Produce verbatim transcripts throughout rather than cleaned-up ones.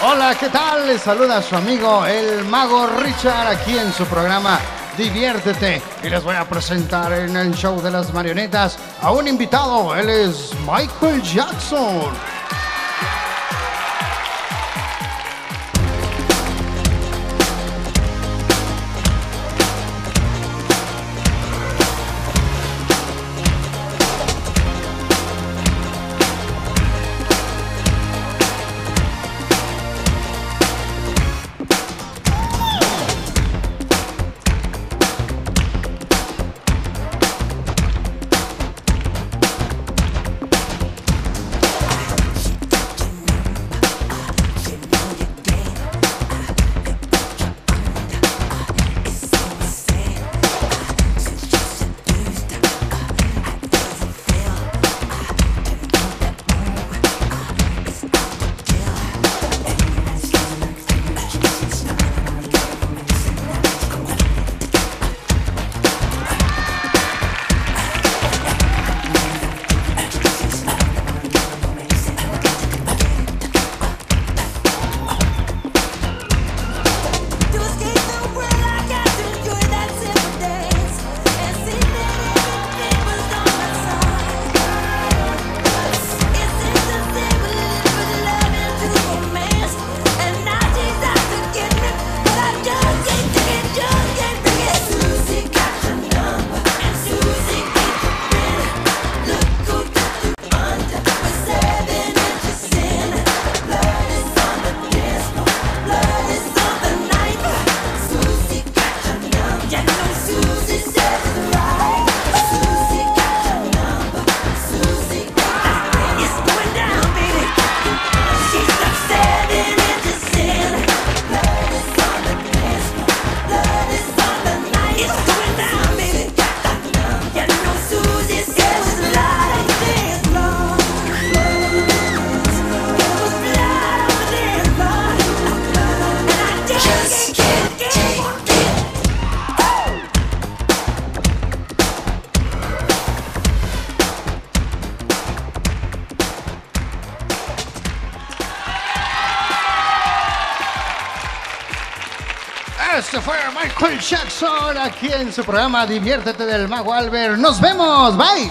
Hola, ¿qué tal? Les saluda su amigo el Mago Richard aquí en su programa Diviértete. Y les voy a presentar en el show de las marionetas a un invitado. Él es Michael Jackson. Este fue Michael Jackson aquí en su programa Diviértete del Mago Albert. Nos vemos, bye.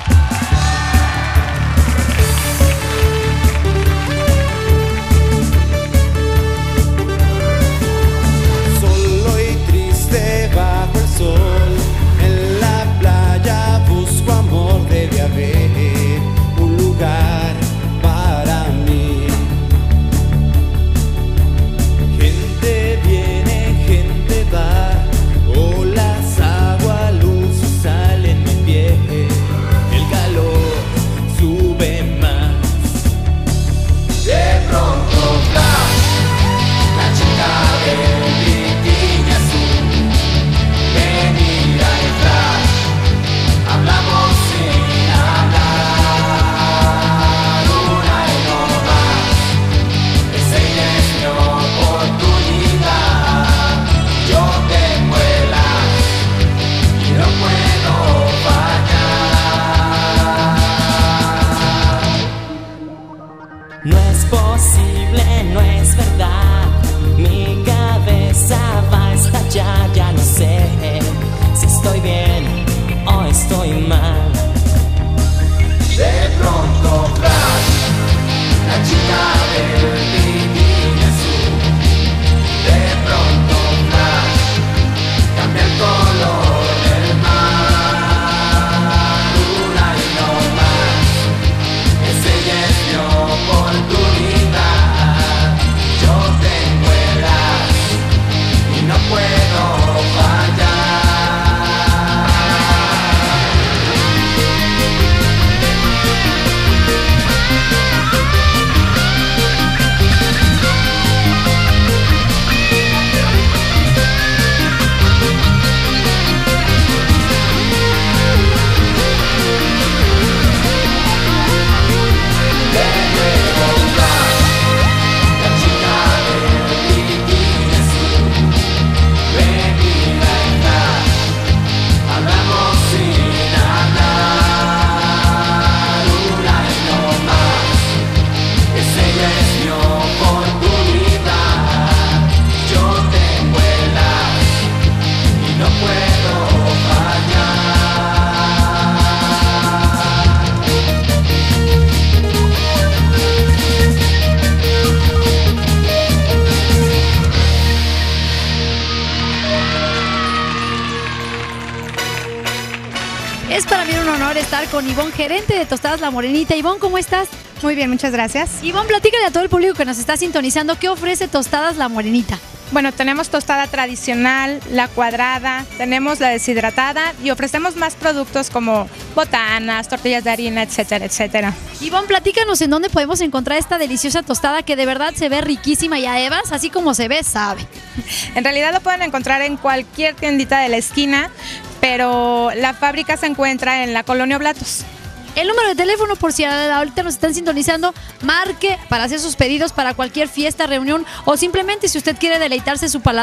Solo y triste bajo el sol, en la playa busco amor, debe haber un lugar para mí. Gente viene, gente va, olas, agua, luz, sal en mi piel, el calor sube más. De pronto flash, la chica del bikini azul me mira en flash, hablamos sin hablar, una y no más, esa es mi oportunidad, yo tengo el as y no puedo fallar. No es posible, no es verdad, mi cabeza va a estallar, ya no sé si estoy bien o estoy mal. De pronto flash, la chica del bikini azul, de pronto flash, cambia el color del mar, una y no más, ese ya es mi oportunidad, yo tengo el as y no puedo fallar. Es para mí un honor estar con Ivonne, gerente de Tostadas La Morenita. Ivonne, ¿cómo estás? Muy bien, muchas gracias. Ivonne, platícale a todo el público que nos está sintonizando, ¿qué ofrece Tostadas La Morenita? Bueno, tenemos tostada tradicional, la cuadrada, tenemos la deshidratada y ofrecemos más productos como botanas, tortillas de harina, etcétera, etcétera. Ivonne, platícanos en dónde podemos encontrar esta deliciosa tostada que de verdad se ve riquísima y además, así como se ve, sabe. En realidad lo pueden encontrar en cualquier tiendita de la esquina, pero la fábrica se encuentra en la Colonia Oblatos. El número de teléfono, por si ahorita nos están sintonizando, marque para hacer sus pedidos para cualquier fiesta, reunión o simplemente si usted quiere deleitarse su paladar.